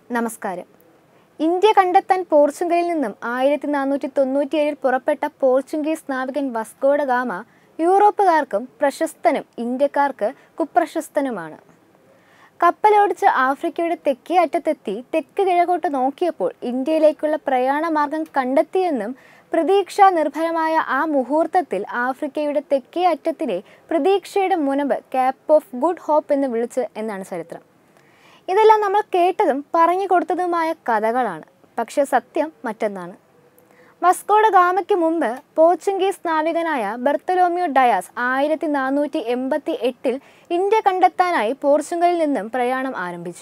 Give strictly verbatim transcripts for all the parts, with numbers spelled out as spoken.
നമസ്കാരം. ഇന്ത്യ കണ്ടെത്താൻ പോർച്ചുഗലിൽ നിന്നും ആയിരത്തി നാനൂറ്റി തൊണ്ണൂറ്റിയേഴിൽ പുറപ്പെട്ട പോർച്ചുഗീസ് നാവികൻ വാസ്കോ ഡ ഗാമ യൂറോപ്പുകാർക്കും പ്രശസ്തനും ഇന്ത്യക്കാർക്ക് കുപ്രശസ്തനുമാണ്. കപ്പലോടിച്ച് ആഫ്രിക്കയുടെ തെക്കേ അറ്റത്തെത്തി തെക്ക് കിഴക്കോട്ട് നോക്കിയപ്പോൾ ഇന്ത്യയിലേക്കുള്ള പ്രയാണമാർഗം കണ്ടെത്തിയെന്നും പ്രതീക്ഷാ നിർഭരമായ ആ മുഹൂർത്തത്തിൽ ആഫ്രിക്കയുടെ തെക്കേ അറ്റത്തിലെ പ്രതീക്ഷയുടെ മുനമ്പ് ക്യാപ്പ് ഓഫ് ഗുഡ് ഹോപ്പ് എന്ന് വിളിച്ച് എന്നാണ് ചരിത്രം. ഇതെല്ലാം നമ്മൾ കേട്ടതും പറഞ്ഞു കൊടുത്തതുമായ കഥകളാണ്. പക്ഷെ സത്യം മറ്റൊന്നാണ്. വാസ്കോ ഡ ഗാമയ്ക്ക് മുമ്പ് പോർച്ചുഗീസ് നാവികനായ ബർത്തലോമിയോ ഡയാസ് ആയിരത്തി നാനൂറ്റി എൺപത്തി എട്ടിൽ ഇന്ത്യ കണ്ടെത്താനായി പോർച്ചുഗലിൽ നിന്നും പ്രയാണം ആരംഭിച്ചു.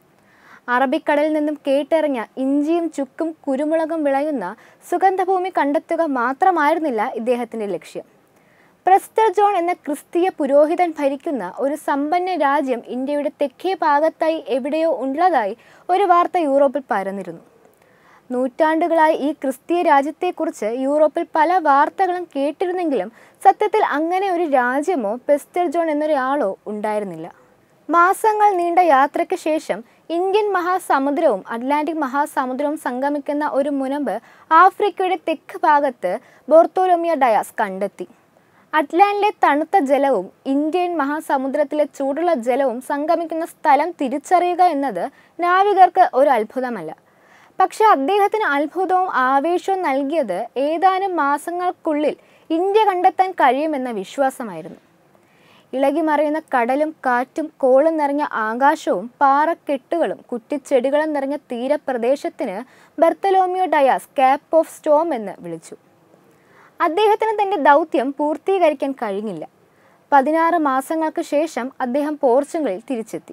അറബിക്കടലിൽ നിന്നും കേട്ടിറങ്ങിയ ഇഞ്ചിയും ചുക്കും കുരുമുളകും വിളയുന്ന സുഗന്ധഭൂമി കണ്ടെത്തുക മാത്രമായിരുന്നില്ല ഇദ്ദേഹത്തിൻ്റെ ലക്ഷ്യം. പ്രസ്റ്റർ ജോൺ എന്ന ക്രിസ്തീയ പുരോഹിതൻ ഭരിക്കുന്ന ഒരു സമ്പന്ന രാജ്യം ഇന്ത്യയുടെ തെക്കേ ഭാഗത്തായി എവിടെയോ ഉള്ളതായി ഒരു വാർത്ത യൂറോപ്പിൽ പരന്നിരുന്നു. നൂറ്റാണ്ടുകളായി ഈ ക്രിസ്തീയ രാജ്യത്തെക്കുറിച്ച് യൂറോപ്പിൽ പല വാർത്തകളും കേട്ടിരുന്നെങ്കിലും സത്യത്തിൽ അങ്ങനെ ഒരു രാജ്യമോ പെസ്റ്റർ ജോൺ എന്നൊരാളോ ഉണ്ടായിരുന്നില്ല. മാസങ്ങൾ നീണ്ട യാത്രയ്ക്ക് ശേഷം ഇന്ത്യൻ മഹാസമുദ്രവും അറ്റ്ലാന്റിക് മഹാസമുദ്രവും സംഗമിക്കുന്ന ഒരു മുനമ്പ് ആഫ്രിക്കയുടെ തെക്ക് ഭാഗത്ത് ബർത്തലോമിയോ ഡയാസ് കണ്ടെത്തി. അറ്റ്ലാന്റിലെ തണുത്ത ജലവും ഇന്ത്യൻ മഹാസമുദ്രത്തിലെ ചൂടുള്ള ജലവും സംഗമിക്കുന്ന സ്ഥലം തിരിച്ചറിയുക എന്നത് നാവികർക്ക് ഒരു അത്ഭുതമല്ല. പക്ഷെ അദ്ദേഹത്തിന് അത്ഭുതവും ആവേശവും നൽകിയത് ഏതാനും മാസങ്ങൾക്കുള്ളിൽ ഇന്ത്യ കണ്ടെത്താൻ കഴിയുമെന്ന വിശ്വാസമായിരുന്നു. ഇളകിമറിയുന്ന കടലും കാറ്റും കോളും നിറഞ്ഞ ആകാശവും പാറക്കെട്ടുകളും കുറ്റിച്ചെടികളും നിറഞ്ഞ തീരപ്രദേശത്തിന് Bartolomeu Dias Cape of Storm എന്ന് വിളിച്ചു. അദ്ദേഹത്തിന് തൻ്റെ ദൗത്യം പൂർത്തീകരിക്കാൻ കഴിഞ്ഞില്ല. പതിനാറ് മാസങ്ങൾക്ക് ശേഷം അദ്ദേഹം പോർച്ചുഗലിൽ തിരിച്ചെത്തി.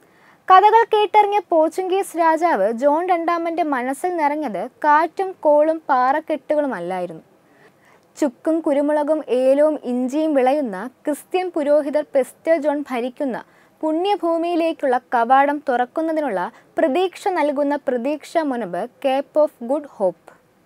കഥകൾ കേട്ടിറങ്ങിയ പോർച്ചുഗീസ് രാജാവ് ജോൺ രണ്ടാമൻ്റെ മനസ്സിൽ നിറഞ്ഞത് കാറ്റും കോളും പാറക്കെട്ടുകളും അല്ലായിരുന്നു. ചുക്കും കുരുമുളകും ഏലവും ഇഞ്ചിയും വിളയുന്ന ക്രിസ്ത്യൻ പുരോഹിതർ പെസ്റ്റർ ജോൺ ഭരിക്കുന്ന പുണ്യഭൂമിയിലേക്കുള്ള കവാടം തുറക്കുന്നതിനുള്ള പ്രതീക്ഷ നൽകുന്ന പ്രതീക്ഷാ മുനമ്പ് Cape of Good Hope.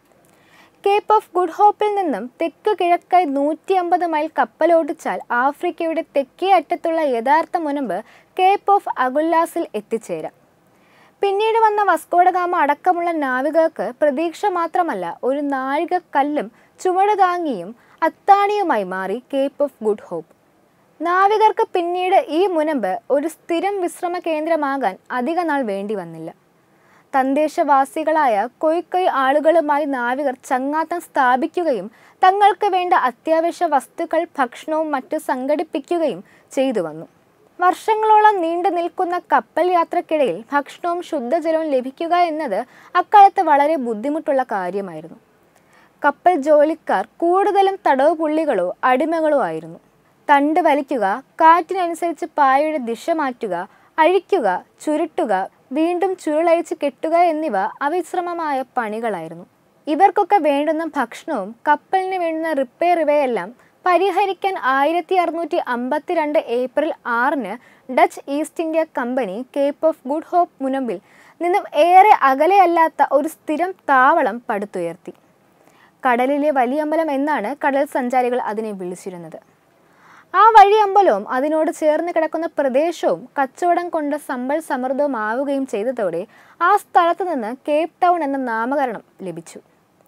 Cape of Good ഹോപ്പിൽ നിന്നും തെക്ക് കിഴക്കായി നൂറ്റി അമ്പത് മൈൽ കപ്പലോടിച്ചാൽ ആഫ്രിക്കയുടെ തെക്കേ അറ്റത്തുള്ള യഥാർത്ഥ മുനമ്പ് കേപ്പ് ഓഫ് അഗുല്ലാസിൽ എത്തിച്ചേരാം. പിന്നീട് വന്ന വാസ്കോ ഡ ഗാമ അടക്കമുള്ള നാവികർക്ക് പ്രതീക്ഷ മാത്രമല്ല, ഒരു നാഴികക്കല്ലും ചുവട് താങ്ങിയും അത്താണിയുമായി മാറി കേപ്പ് ഓഫ് ഗുഡ് ഹോപ്പ്. നാവികർക്ക് പിന്നീട് ഈ മുനമ്പ് ഒരു സ്ഥിരം വിശ്രമ കേന്ദ്രമാകാൻ അധിക നാൾ വേണ്ടി വന്നില്ല. തദ്ദേശവാസികളായ കൊയ് കൊയ് ആളുകളുമായി നാവികർ ചങ്ങാത്തം സ്ഥാപിക്കുകയും തങ്ങൾക്ക് വേണ്ട അത്യാവശ്യ വസ്തുക്കൾ ഭക്ഷണവും മറ്റും സംഘടിപ്പിക്കുകയും ചെയ്തു വന്നു. വർഷങ്ങളോളം നീണ്ടു നിൽക്കുന്ന കപ്പൽ യാത്രക്കിടയിൽ ഭക്ഷണവും ശുദ്ധജലവും ലഭിക്കുക എന്നത് അക്കാലത്ത് വളരെ ബുദ്ധിമുട്ടുള്ള കാര്യമായിരുന്നു. കപ്പൽ ജോലിക്കാർ കൂടുതലും തടവ് പുള്ളികളോ അടിമകളോ ആയിരുന്നു. തണ്ട് വലിക്കുക, കാറ്റിനനുസരിച്ച് പായയുടെ ദിശ മാറ്റുക, അഴിക്കുക, ചുരുട്ടുക, വീണ്ടും ചുരുളഴിച്ച് കെട്ടുക എന്നിവ അവിശ്രമമായ പണികളായിരുന്നു. ഇവർക്കൊക്കെ വേണ്ടുന്ന ഭക്ഷണവും കപ്പലിന് വേണ്ടുന്ന റിപ്പയർ ഇവയെല്ലാം പരിഹരിക്കാൻ ആയിരത്തി അറുന്നൂറ്റി അമ്പത്തി രണ്ട് ഏപ്രിൽ ആറിന് Dutch East India company Cape of Good Hope മുനമ്പിൽ നിന്നും ഏറെ അകലെയല്ലാത്ത ഒരു സ്ഥിരം താവളം പടുത്തുയർത്തി. കടലിലെ വലിയമ്പലം എന്നാണ് കടൽ സഞ്ചാരികൾ അതിനെ വിളിച്ചിരുന്നത്. ആ വഴിയമ്പലവും അതിനോട് ചേർന്ന് കിടക്കുന്ന പ്രദേശവും കച്ചവടം കൊണ്ട് സമ്പൽ സമൃദ്ധമാവുകയും ചെയ്തതോടെ ആ സ്ഥലത്ത് നിന്ന് കേപ്പ് ടൗൺ എന്ന നാമകരണം ലഭിച്ചു.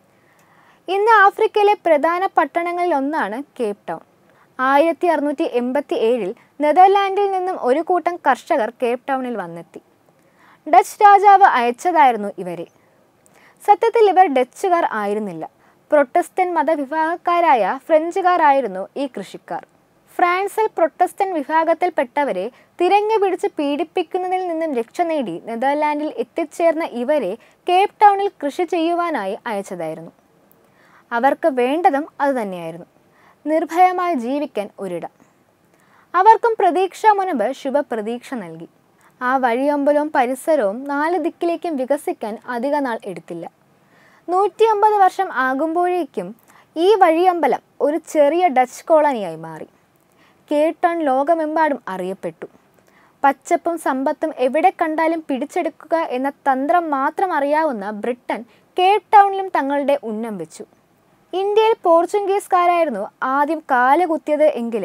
ഇന്ന് ആഫ്രിക്കയിലെ പ്രധാന പട്ടണങ്ങളിൽ ഒന്നാണ് കേപ്പ് ടൗൺ. ആയിരത്തി അറുന്നൂറ്റി എൺപത്തി ഏഴിൽ നെതർലാൻഡിൽ നിന്നും ഒരു കൂട്ടം കർഷകർ കേപ്പ് ടൗണിൽ വന്നെത്തി. ഡച്ച് രാജാവ് അയച്ചതായിരുന്നു ഇവരെ. സത്യത്തിൽ ഇവർ ഡച്ചുകാർ ആയിരുന്നില്ല. പ്രൊട്ടസ്റ്റന്റ് മതവിഭാഗക്കാരായ ഫ്രഞ്ചുകാരായിരുന്നു ഈ കൃഷിക്കാർ. ഫ്രാൻസിൽ പ്രൊട്ടസ്റ്റന്റ് വിഭാഗത്തിൽപ്പെട്ടവരെ തിരഞ്ഞു പിടിച്ച് പീഡിപ്പിക്കുന്നതിൽ നിന്നും രക്ഷ നേടി നെതർലാൻഡിൽ എത്തിച്ചേർന്ന ഇവരെ കേപ്പ് ടൗണിൽ കൃഷി ചെയ്യുവാനായി അയച്ചതായിരുന്നു. അവർക്ക് വേണ്ടതും അതുതന്നെയായിരുന്നു, നിർഭയമായി ജീവിക്കാൻ ഒരിടം. അവർക്കും പ്രതീക്ഷാ മുനമ്പ് ശുഭപ്രതീക്ഷ നൽകി. ആ വഴിയമ്പലവും പരിസരവും നാല് ദിക്കിലേക്കും വികസിക്കാൻ അധിക നാൾ എടുത്തില്ല. നൂറ്റി അമ്പത് വർഷം ആകുമ്പോഴേക്കും ഈ വഴിയമ്പലം ഒരു ചെറിയ ഡച്ച് കോളനിയായി മാറി. കേപ്പ് ടൗൺ ലോകമെമ്പാടും അറിയപ്പെട്ടു. പച്ചപ്പും സമ്പത്തും എവിടെ കണ്ടാലും പിടിച്ചെടുക്കുക എന്ന തന്ത്രം മാത്രം അറിയാവുന്ന ബ്രിട്ടൻ കേപ്പ് ടൗണിലും തങ്ങളുടെ ഉന്നം വെച്ചു. ഇന്ത്യയിൽ പോർച്ചുഗീസുകാരായിരുന്നു ആദ്യം കാലുകുത്തിയത് എങ്കിലും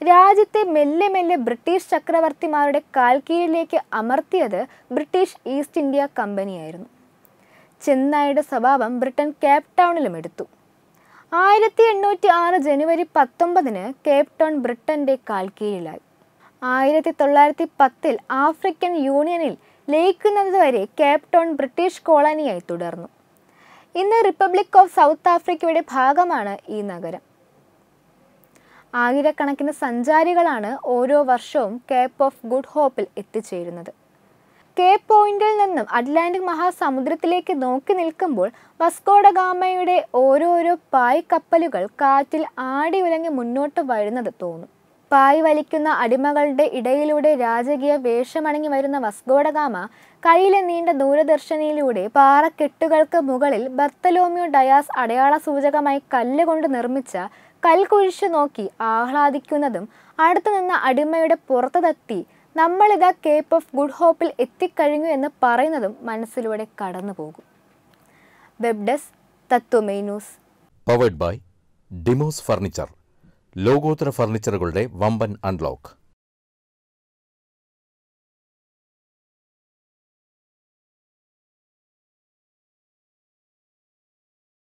രാജ്യത്തെ മെല്ലെ മെല്ലെ ബ്രിട്ടീഷ് ചക്രവർത്തിമാരുടെ കാൽക്കീഴിലേക്ക് അമർത്തിയത് ബ്രിട്ടീഷ് ഈസ്റ്റ് ഇന്ത്യ കമ്പനിയായിരുന്നു. ചെന്നായുടെ സ്വഭാവം ബ്രിട്ടൻ കേപ്പ് ടൗണിലും എടുത്തു. ആയിരത്തി എണ്ണൂറ്റി ആറ് ജനുവരി പത്തൊമ്പതിന് കേപ്പ് ടൗൺ ബ്രിട്ടന്റെ കാൽക്കീഴിലായി. ആയിരത്തി തൊള്ളായിരത്തി പത്തിൽ ആഫ്രിക്കൻ യൂണിയനിൽ ലയിക്കുന്നതുവരെ കേപ്പ് ടൗൺ ബ്രിട്ടീഷ് കോളനിയായി തുടർന്നു. ഇന്ന് റിപ്പബ്ലിക് ഓഫ് സൗത്ത് ആഫ്രിക്കയുടെ ഭാഗമാണ് ഈ നഗരം. ആയിരക്കണക്കിന് സഞ്ചാരികളാണ് ഓരോ വർഷവും കേപ്പ് ഓഫ് ഗുഡ് ഹോപ്പിൽ എത്തിച്ചേരുന്നത്. കേപ്പ് പോയിന്റിൽ നിന്നും അറ്റ്ലാന്റിക് മഹാസമുദ്രത്തിലേക്ക് നോക്കി നിൽക്കുമ്പോൾ വാസ്കോഡ ഗാമയുടെ ഓരോരോ പായ് കപ്പലുകൾ കാറ്റിൽ ആടി ഉലങ്ങി മുന്നോട്ട് വരുന്നത് തോന്നും. പായ് വലിക്കുന്ന അടിമകളുടെ ഇടയിലൂടെ രാജകീയ വേഷമണിഞ്ഞു വരുന്ന വാസ്കോഡ ഗാമ കയ്യിലെ നീണ്ട ദൂരദർശനിയിലൂടെ പാറക്കെട്ടുകൾക്ക് മുകളിൽ ബർത്തലോമ്യോ ഡയാസ് അടയാള സൂചകമായി കല്ലുകൊണ്ട് നിർമ്മിച്ച കൽക്കുഴിച്ചു നോക്കി ആഹ്ലാദിക്കുന്നതും അടുത്തു നിന്ന അടിമയുടെ പുറത്തു തട്ടി നമ്മളിതാ കേപ്പ് ഓഫ് ഗുഡ് ഹോപ്പിൽ എത്തിക്കഴിഞ്ഞു എന്ന് പറയുന്നതും മനസ്സിലൂടെ കടന്നു പോകും. Web desk Tatwamayi news. Powered by Demos furniture. ലോകോത്തര ഫർണിച്ചറുകളുടെ വമ്പൻ അൺലോക്ക്.